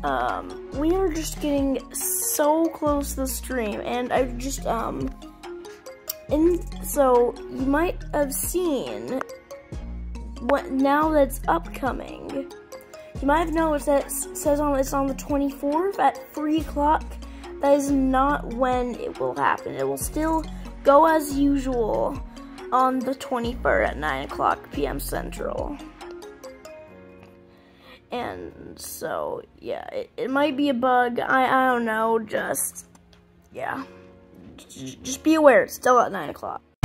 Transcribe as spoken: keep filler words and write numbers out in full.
um, we are just getting so close to the stream, and I just, um, and so you might have seen what now that's upcoming. You might have noticed that it says on it's on the twenty-fourth at three o'clock. That is not when it will happen. It will still go as usual on the twenty-first at nine o'clock p m Central. And so, yeah, it, it might be a bug. I, I don't know. Just, yeah. Just be aware, it's still at nine o'clock.